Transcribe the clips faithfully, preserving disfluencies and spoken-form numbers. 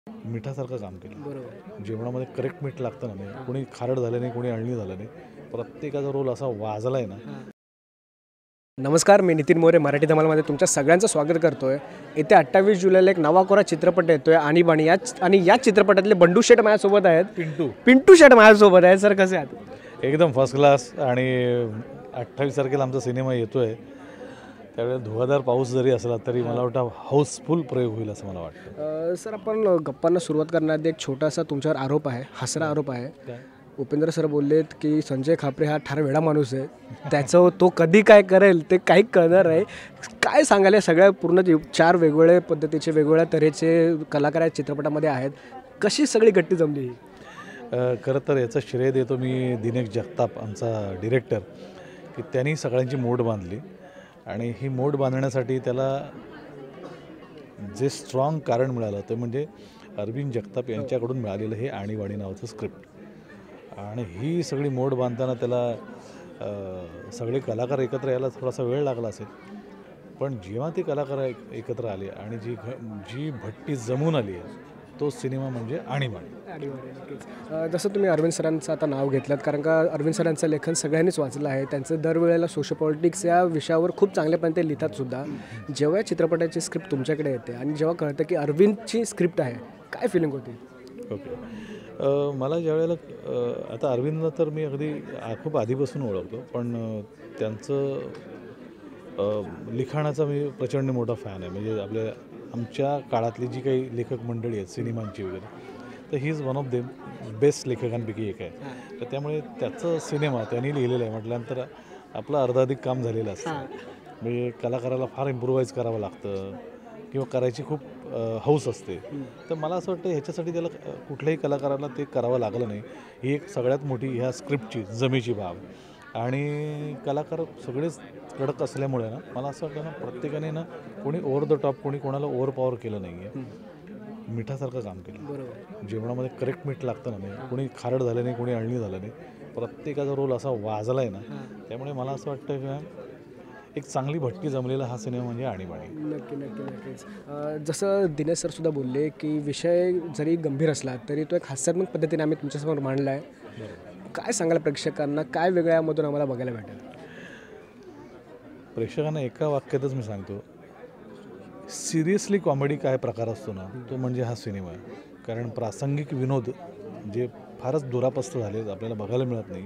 मिठासारखं काम केलं. बरोबर. जेवणामध्ये करेक्ट मीठ लागतं ना, नाही कोणी खारट झालं नाही, कोणी अळणी झालं नाही. प्रत्येकाचा रोल असा वाजला आहे ना. नमस्कार, मी नितीन मोरे मराठी धमालमध्ये तुमच्या सगळ्यांचं स्वागत करतोय. येत्या अठ्ठावीस जुलैला एक नवा कोरा चित्रपट येतोय आणीबाणी. याच आणि याच चित्रपटातले बंडू शेठ माझ्यासोबत आहेत. पिंटू पिंटू शेठ माझ्यासोबत आहेत. सर कसे आहात? एकदम फर्स्ट क्लास. आणि अठ्ठावीस तारखेला आमचा सिनेमा येतोय, त्यावेळेला धुवाधार पाऊस जरी असला तरी मला वाटतं हाऊसफुल प्रयोग होईल असं मला वाटतं. अ, सर आपण गप्पांना सुरुवात करणार आधी एक छोटासा तुमच्यावर आरोप आहे, हसरा आरोप आहे. काय? उपेंद्र सर बोललेत की संजय खापरे हा ठार वेडा माणूस आहे, त्याचं तो कधी काय करेल ते काही कळणार आहे. काय सांगाल या सगळ्या पूर्ण जे चार वेगवेगळ्या पद्धतीचे वेगवेगळ्या तऱ्हेचे कलाकार या चित्रपटामध्ये आहेत, कशी सगळी गट्टी जमली ही? अ, खरं तर याचं श्रेय देतो मी दिनेश जगताप आमचा डिरेक्टर, की त्यांनी सगळ्यांची मोड बांधली. आणि ही मोड बांधण्यासाठी त्याला जे स्ट्रॉंग कारण मिळालं ते म्हणजे अरविंद जगताप यांच्याकडून मिळालेलं हे आणीबाणी नावाचं स्क्रिप्ट. आणि ही सगळी मोड बांधताना त्याला अ, सगळे कलाकार एकत्र यायला थोडासा वेळ लागला असेल, पण जेव्हा ते कलाकार एक एकत्र आले आणि जी घ जी भट्टी जमून आली आहे तो सिनेमा म्हणजे आणीबाणी. आणीबाणी. जसं तुम्ही अरविंद सरांचं आता नाव घेतलं, कारण का अरविंद सरांचं लेखन सगळ्यांनीच वाचलं आहे. त्यांचं दरवेळेला सोशल पॉलिटिक्स या विषयावर खूप चांगल्यापर्यंत ते लिहितात सुद्धा. जेव्हा या चित्रपटाची स्क्रिप्ट तुमच्याकडे येते आणि जेव्हा कळतं की अरविंदची स्क्रिप्ट आहे, काय फिलिंग होती? ओके. अ, मला ज्यावेळेला अ, आता अरविंदला तर मी अगदी आ खूप आधीपासून ओळखतो, पण अ, त्यांचं अ, लिखाणाचा मी प्रचंड मोठा फॅन आहे. म्हणजे आपल्या आमच्या काळातली जी काही लेखक मंडळी आहेत सिनेमांची वगैरे, तर ही is one of them best लेखकांपैकी एक आहे. तर त्यामुळे त्याचं सिनेमा त्यांनी लिहिलेलं आहे म्हटल्यानंतर आपलं अर्धाधिक काम झालेलं असतं. म्हणजे कलाकाराला फार इम्प्रोवाईज करावं लागतं किंवा करायची खूप हौस असते. तर मला असं वाटतं ह्याच्यासाठी त्याला कुठल्याही कलाकाराला ते करावं लागलं नाही. ही एक सगळ्यात मोठी ह्या स्क्रिप्टची जमेची बाब. आणि कलाकार सगळेच कडक असल्यामुळे ना मला असं वाटतं ना प्रत्येकाने ना कोणी ओव्हर द टॉप कोणी कोणाला ओव्हर पॉवर केलं नाही आहे. मिठासारखं काम केलं. बरोबर. जेवणामध्ये करेक्ट मीठ लागतं ना, नाही कोणी खारट झालं नाही, कोणी अळणी झालं नाही. प्रत्येकाचा रोल असा वाजला आहे ना, त्यामुळे मला असं वाटतं की एक चांगली भट्टी जमलेला हा सिनेमा म्हणजे आणीबाणी. नक्की नक्की नक्कीच. अ, जसं दिनेश सर सुद्धा बोलले की विषय जरी गंभीर असला तरी तो एक हास्यात्मक पद्धतीने आम्ही तुमच्यासमोर मांडला आहे. काय सांगाल प्रेक्षकांना, काय वेगळ्यामधून आम्हाला बघायला भेटेल? प्रेक्षकांना एका वाक्यातच मी सांगतो, सिरियसली कॉमेडी काय प्रकार असतो ना, तो म्हणजे हा सिनेमा आहे. कारण प्रासंगिक विनोद जे फारच दुरापस्त झाले आपल्याला बघायला मिळत नाही.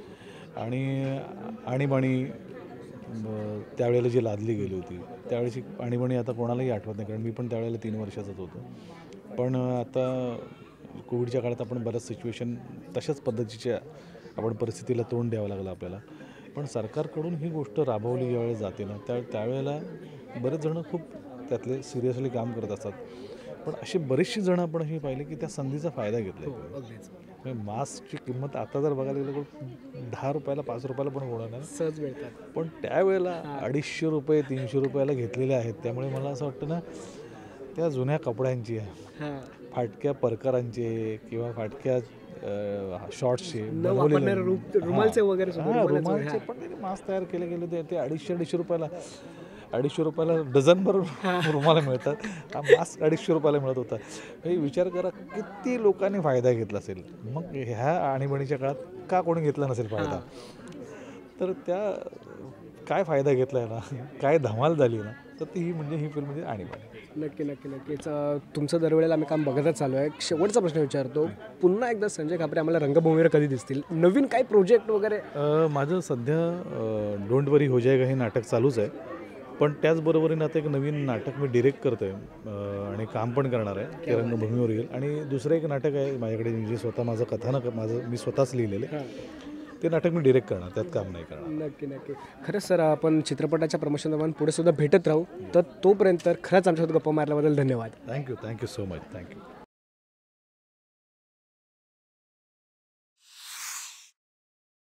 आणि आणीबाणी त्यावेळेला जी लादली गेली होती त्यावेळेची आणीबाणी आता कोणालाही आठवत नाही, कारण मी पण त्यावेळेला तीन वर्षाचाच होतो. पण आता कोविडच्या काळात आपण बऱ्याच सिच्युएशन तशाच पद्धतीच्या आपण परिस्थितीला तोंड द्यावं लागलं आपल्याला. पण सरकारकडून ही गोष्ट राबवली ज्यावेळेस जाते ना त्या त्यावेळेला बरेच जणं खूप त्यातले सिरियसली काम करत असतात. पण अशी बरीचशी जणं आपण ही पाहिली की त्या संधीचा फायदा घेतला आहे. मास्कची किंमत आता जर बघायला गेलं तर दहा रुपयाला पाच रुपयाला पण होणार नाही, सहज मिळतात. पण त्यावेळेला अडीचशे रुपये तीनशे रुपयाला घेतलेले आहेत. त्यामुळे मला असं वाटतं ना त्या जुन्या कपड्यांची, फाटक्या परकरांचे किंवा फाटक्या शॉर्ट्सचे रुमालचे वगैरे रुमालचे पण मास्क तयार केले गेले ते ते अडीचशे अडीचशे रुपयाला अडीचशे रुपयाला डझनभर रुमाला मिळतात. हा मास्क अडीचशे रुपयाला मिळत होता. हे विचार करा किती लोकांनी फायदा घेतला असेल. मग ह्या आणीबाणीच्या काळात का कोणी घेतला नसेल फायदा? तर त्या काय फायदा घेतला आहे ना, काय धमाल झाली ना, तर ती ही म्हणजे ही फिल्म म्हणजे आणीबाणी. नक्की नक्की नक्कीच. तुमचं दरवेळेला आम्ही काम बघतच चालू आहे. शेवटचा प्रश्न विचारतो, पुन्हा एकदा संजय खापरे आम्हाला रंगभूमीवर कधी दिसतील? नवीन काही प्रोजेक्ट वगैरे? माझं सध्या डोंट वरी हो जाएगा हे नाटक चालूच आहे, पण त्याचबरोबरीनं आता एक नवीन नाटक मी डिरेक्ट करतो आहे आणि काम पण करणार आहे, ते रंगभूमीवर येईल. आणि दुसरं एक नाटक आहे माझ्याकडे जे स्वतः माझं कथानक माझं मी स्वतःच लिहिलेलं आहे, ते नाटक मी डिरेक्ट करणार, त्यात काम नाही करणार. नक्की नक्की. खरंच सर, आपण चित्रपटाच्या प्रमोशन दरम्यान पुढे सुद्धा भेटत राहू. तर तोपर्यंत खरंच आमच्यासोबत गप्पा मारल्याबद्दल धन्यवाद. Thank you thank you so much. Thank you.